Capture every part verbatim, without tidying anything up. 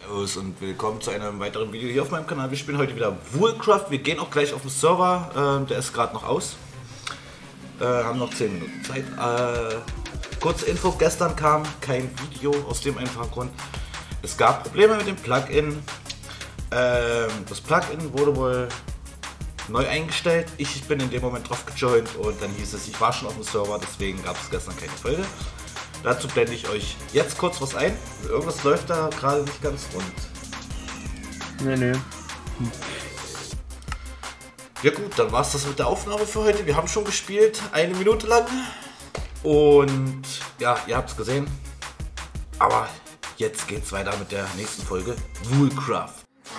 Servus und willkommen zu einem weiteren Video hier auf meinem Kanal. Wir spielen heute wieder Woolcraft. Wir gehen auch gleich auf den Server, äh, der ist gerade noch aus. Äh, haben noch zehn Minuten Zeit. Äh, kurze Info, gestern kam kein Video aus dem einfachen Grund. Es gab Probleme mit dem Plugin. Äh, das Plugin wurde wohl neu eingestellt. Ich bin in dem Moment drauf gejoint und dann hieß es, ich war schon auf dem Server, deswegen gab es gestern keine Folge. Dazu blende ich euch jetzt kurz was ein. Irgendwas läuft da gerade nicht ganz rund. Nee, nee. Hm. Ja gut, dann war es das mit der Aufnahme für heute. Wir haben schon gespielt, eine Minute lang. Und ja, ihr habt es gesehen. Aber jetzt geht's weiter mit der nächsten Folge Woolcraft.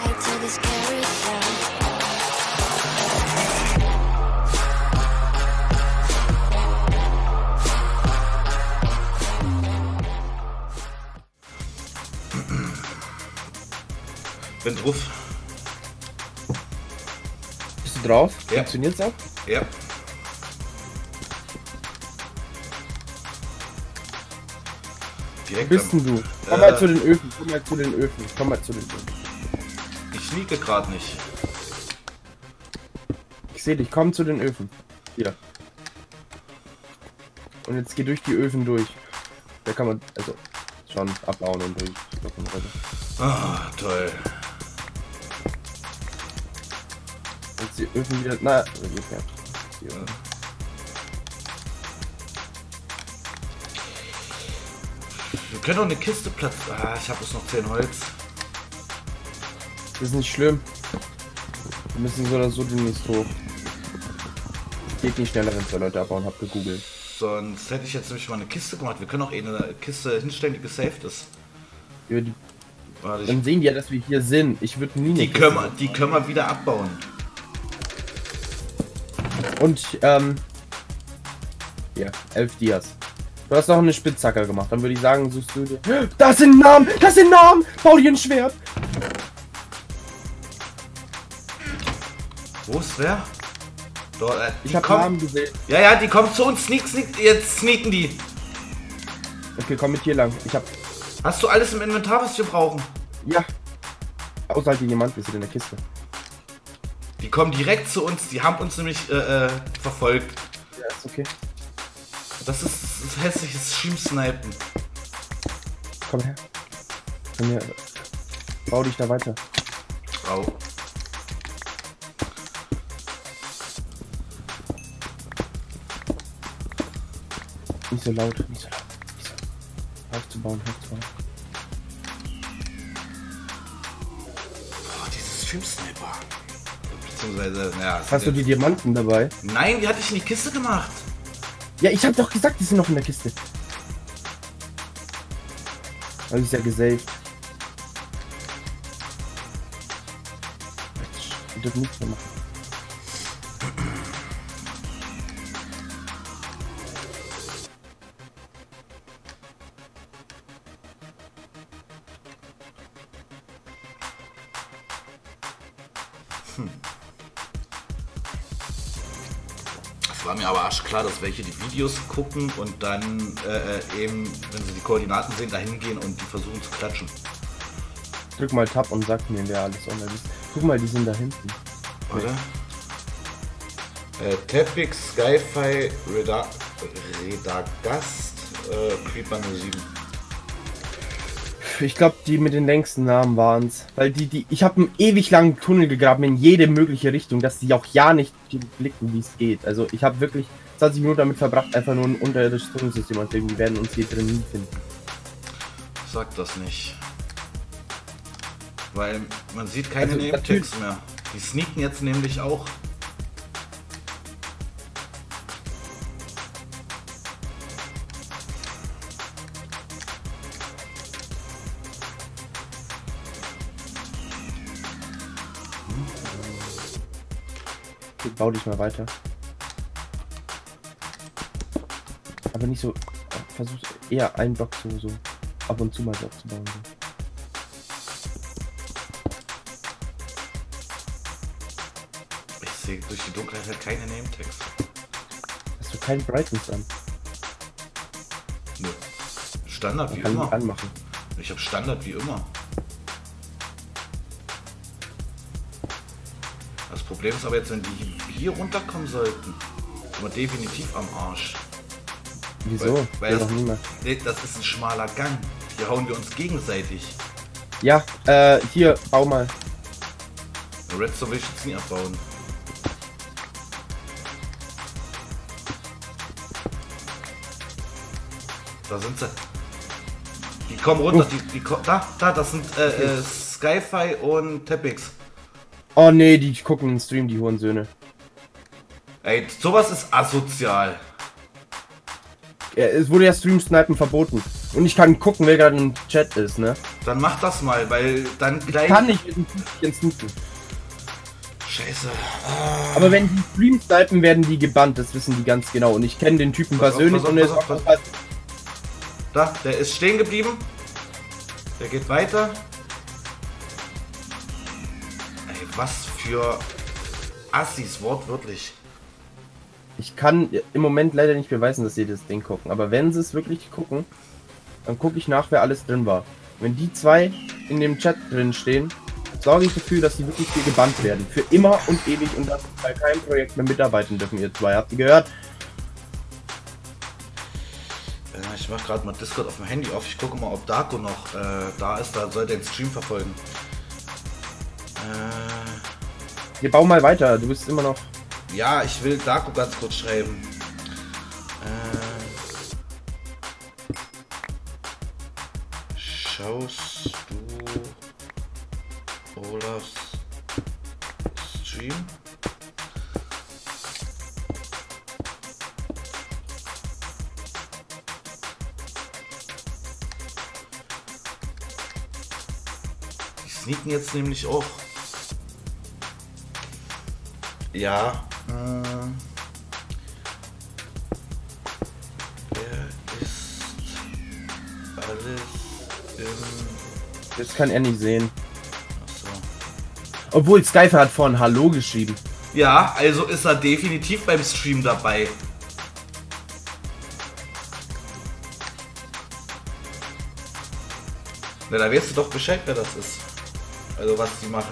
Bin drauf. Bist du drauf? Ja. Funktioniert's auch? Ja. Wo bist denn du? Komm mal äh, zu den Öfen, komm mal zu den Öfen, komm mal zu den Öfen. Ich sneake gerade nicht. Ich sehe dich, komm zu den Öfen. Hier. Und jetzt geh durch die Öfen durch. Da kann man, also, schon abbauen und durch. Ah, toll. Jetzt die Öfen wieder, na, ja. Wir können auch eine Kiste Platz. Ah, ich habe jetzt noch zehn Holz. Das ist nicht schlimm. Wir müssen so oder so demnächst hoch. Geht nicht schneller, wenn zwei Leute abbauen, hab gegoogelt. Sonst hätte ich jetzt nämlich mal eine Kiste gemacht. Wir können auch eh eine Kiste hinstellen, die gesaved ist. Ja, die, Warte, dann ich, sehen die ja, dass wir hier sind. Ich würde nie die können, wir, die können wir wieder abbauen. Und, ähm... hier, elf Dias. Du hast noch eine Spitzhacke gemacht. Dann würde ich sagen, suchst du dir... Das sind Namen! Das sind Namen! Bau dir ein Schwert! Wo ist wer? Dort, äh, ich habe kommen... Namen gesehen. Ja, ja, die kommen zu uns. Sneak, sneak, jetzt sneaken die. Okay, komm mit hier lang. Ich hab... Hast du alles im Inventar, was wir brauchen? Ja. Außer halt die jemand, wir sind in der Kiste. Die kommen direkt zu uns. Die haben uns nämlich äh, äh, verfolgt. Ja, ist okay. Das ist, das ist hässliches Schimpfsnipen. Komm her. Komm her. Bau dich da weiter. Au. Nicht so laut, nicht so laut. Nicht so. Hör auf zu bauen, hör auf zu bauen. Boah, dieses Schimpfsniper. Beziehungsweise, ja. Hast du die Diamanten dabei? Nein, die hatte ich in die Kiste gemacht. Ja, ich hab doch gesagt, die sind noch in der Kiste. Weil ich ja gesaved. Ich dürfen nichts mehr machen. Hm. Es war mir aber arschklar, dass welche die Videos gucken und dann äh, eben, wenn sie die Koordinaten sehen, dahin gehen und die versuchen zu klatschen. Drück mal Tab und sag mir, wer alles online ist. Guck mal, die sind da hinten. Oder? Äh, Tepix, Skyfi, Reda, Redagast, äh, Creeper null sieben. Ich glaube, die mit den längsten Namen waren es. Weil die, die, ich habe einen ewig langen Tunnel gegraben in jede mögliche Richtung, dass die auch ja nicht blicken, wie es geht. Also ich habe wirklich zwanzig Minuten damit verbracht, einfach nur ein unterirdisches Tunnelsystem anzulegen. Die werden uns hier drin nie finden. Sag das nicht. Weil man sieht keine also, Name-Tags mehr. Die sneaken jetzt nämlich auch. Okay, bau dich mal weiter. Aber nicht so. Versuch eher einen Block so, so ab und zu mal so aufzubauen. So. Ich sehe durch die Dunkelheit halt keine Name-Tags. Hast du keinen Brightness an? Nö. Standard wie kann immer. Ich anmachen. Ich habe Standard wie immer. Das Problem ist aber jetzt, wenn die hier runterkommen sollten, sind wir definitiv am Arsch. Wieso? Weil, weil Ja, das, noch niemand. nee, das ist ein schmaler Gang. Hier hauen wir uns gegenseitig. Ja, äh, hier, bau mal. Redstone will ich jetzt nie abbauen. Da sind sie. Die kommen runter. Uh. Die, die, ko- da, da, das sind äh, äh, Skyfi und Tepix. Oh nee, die gucken den Stream, die Hurensöhne. Ey, sowas ist asozial. Ja, es wurde ja Stream-Snipen verboten. Und ich kann gucken, wer gerade im Chat ist, ne? Dann mach das mal, weil dann gleich... Kann nicht mit dem Tütchen snipen. Scheiße. Aber wenn die Stream snipen, werden die gebannt, das wissen die ganz genau. Und ich kenne den Typen Pass auf, persönlich pass auf, und er ist pass auch auf, pass Da, der ist stehen geblieben. Der geht weiter. Ey, was für Assis, wortwörtlich. Ich kann im Moment leider nicht beweisen, dass sie das Ding gucken. Aber wenn sie es wirklich gucken, dann gucke ich nach, wer alles drin war. Wenn die zwei in dem Chat drin stehen, sorge ich dafür, dass sie wirklich hier gebannt werden. Für immer und ewig und dass sie bei keinem Projekt mehr mitarbeiten dürfen, ihr zwei. Habt ihr gehört? Ja, ich mach gerade mal Discord auf dem Handy auf. Ich gucke mal, ob Darko noch äh, da ist. Da soll der den Stream verfolgen. Äh, Wir bauen mal weiter, du bist immer noch... ja, ich will Darko ganz kurz schreiben. Äh, schaust du Olafs Stream? Die sneaken jetzt nämlich auch. Ja. Äh, wer ist alles im... Das kann er nicht sehen. Achso. Obwohl, Skyfer hat vorhin Hallo geschrieben. Ja, also ist er definitiv beim Stream dabei. Na, da weißt du doch Bescheid, wer das ist. Also was die machen.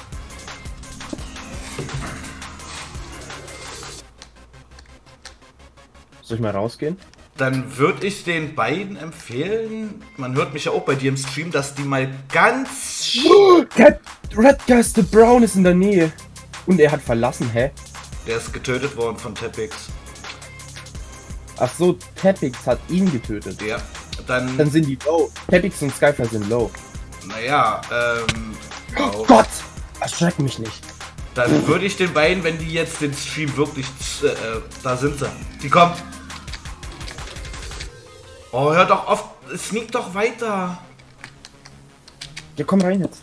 Soll ich mal rausgehen? Dann würde ich den beiden empfehlen, man hört mich ja auch bei dir im Stream, dass die mal ganz... Oh, der Redcast the Brown ist in der Nähe. Und er hat verlassen, hä? Der ist getötet worden von Tepix. Ach so, Tepix hat ihn getötet. Ja, dann... Dann sind die low. Tepix und Skyfer sind low. Naja, ähm... Oh Gott! Erschreck mich nicht. Dann würde ich den beiden, wenn die jetzt den Stream wirklich... Äh, da sind sie. Die kommen. Oh, hör doch auf. Sneak doch weiter. Ja, komm rein jetzt.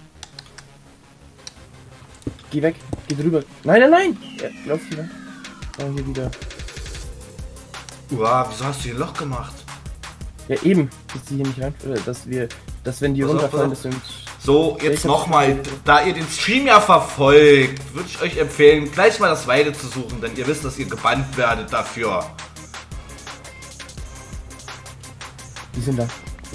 Geh weg. Geh drüber. Nein, nein, nein! Ja, lauf wieder. Oh, hier wieder. Wow, wieso hast du hier ein Loch gemacht? Ja, eben. Dass die hier nicht rein... Oder dass wir... Dass wenn die Pass auf, runterfallen, pass dass wir uns... So, jetzt Ich hab's nochmal, gesehen. da ihr den Stream ja verfolgt, würde ich euch empfehlen, gleich mal das Weide zu suchen, denn ihr wisst, dass ihr gebannt werdet dafür. Die sind da.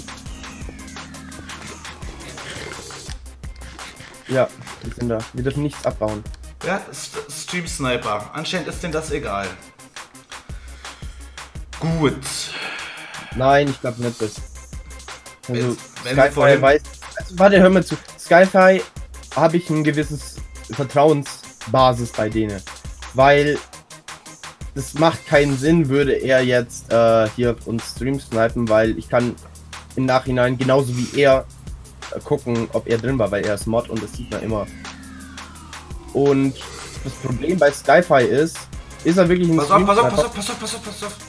Ja, die sind da. Wir dürfen nichts abbauen. Ja, St Stream Sniper. Anscheinend ist denen das egal. Gut. Nein, ich glaube nicht das. Also, Wenn- wenn sie Skyfi vorhin- weiß... Also, warte, hör mal zu. Skyfi habe ich ein gewisses Vertrauensbasis bei denen. Weil... Das macht keinen Sinn, würde er jetzt äh, hier uns Stream snipen, weil ich kann im Nachhinein genauso wie er äh, gucken, ob er drin war, weil er ist Mod und das sieht man immer. Und das Problem bei Skyfi ist, ist er wirklich ein Pass auf, pass auf, Stream-Sniper? pass auf, pass auf, pass auf, pass auf.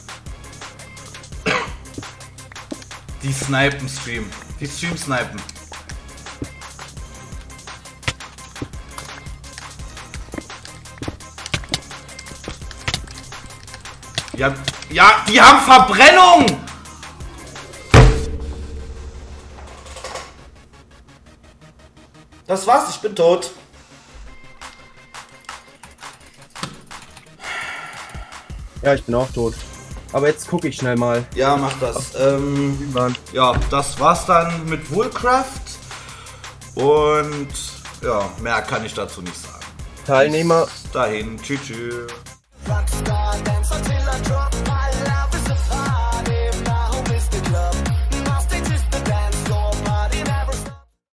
Die snipen Stream. Die Stream snipen. Ja, ja, die haben Verbrennung! Das war's, ich bin tot. Ja, ich bin auch tot. Aber jetzt gucke ich schnell mal. Ja, mach das. Ähm, ja, das war's dann mit Woolcraft. Und ja, mehr kann ich dazu nicht sagen. Teilnehmer. Dahin. Tschüss. Tschüss.